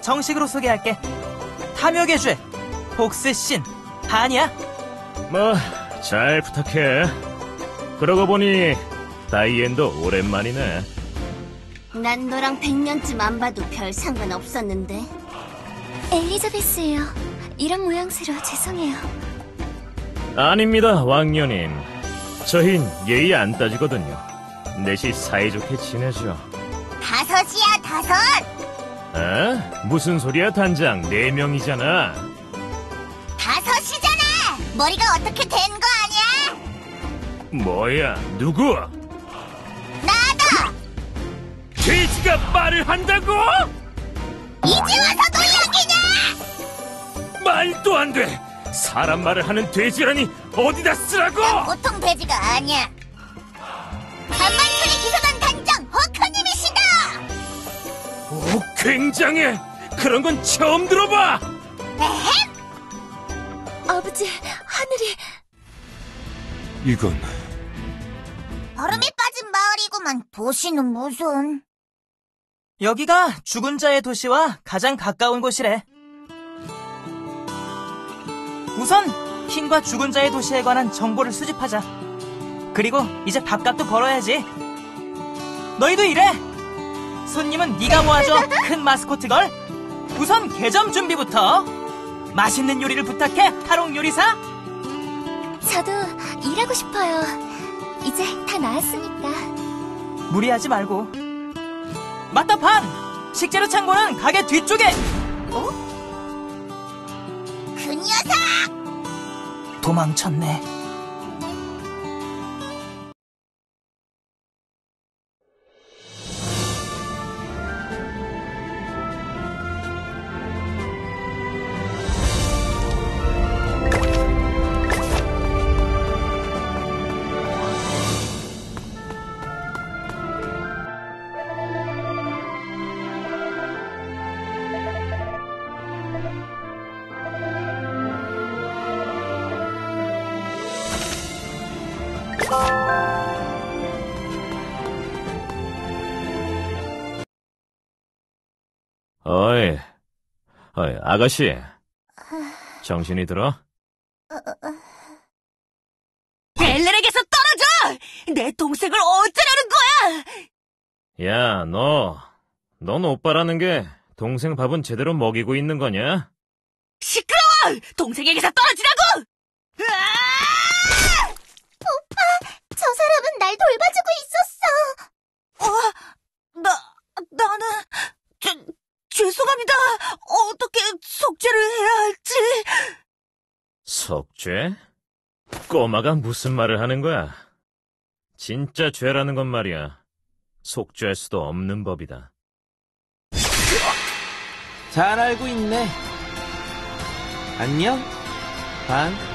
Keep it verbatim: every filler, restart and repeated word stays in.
정식으로 소개할게. 탐욕의 죄, 복스신, 한이야. 뭐, 잘 부탁해. 그러고 보니 다이앤도 오랜만이네. 난 너랑 백 년쯤 안 봐도 별 상관없었는데. 엘리자베스예요. 이런 모양새로 죄송해요. 아닙니다, 왕녀님. 저흰 예의 안 따지거든요. 넷이 사이좋게 지내죠. 다섯이야, 다섯! 에? 무슨 소리야, 단장. 네 명이잖아. 다섯이잖아! 머리가 어떻게 된 거 아니야? 뭐야, 누구? 나다! 돼지가 말을 한다고? 이제 와서 놀라기냐! 말도 안 돼! 사람 말을 하는 돼지라니 어디다 쓰라고! 난 보통 돼지가 아니야. 반만천이 기사단 단장 허커님이시다! 오, 굉장해! 그런 건 처음 들어봐! 에헴! 아버지, 하늘이... 이건... 얼음이 빠진 마을이구만. 도시는 무슨... 여기가 죽은 자의 도시와 가장 가까운 곳이래. 우선 킹과 죽은 자의 도시에 관한 정보를 수집하자. 그리고 이제 밥값도 벌어야지. 너희도 일해. 손님은 네가 모아줘. 큰 마스코트걸. 우선 개점 준비부터. 맛있는 요리를 부탁해, 탈옥 요리사. 저도 일하고 싶어요. 이제 다 나았으니까. 무리하지 말고. 맞다, 판! 식재료 창고는 가게 뒤쪽에. 어? 그 녀석! 도망쳤네. 어이, 어이, 아가씨. 정신이 들어? 벨렐에게서 떨어져! 내 동생을 어쩌라는 거야! 야, 너. 넌 오빠라는 게 동생 밥은 제대로 먹이고 있는 거냐? 시끄러워! 동생에게서 떨어지라고! 으아! 오빠, 저 사람은 날 돌봐주고 있었어. 어? 나, 나는... 죄, 죄송합니다. 어떻게 속죄를 해야 할지... 속죄? 꼬마가 무슨 말을 하는 거야? 진짜 죄라는 건 말이야. 속죄할 수도 없는 법이다. 잘 알고 있네. 안녕, 반.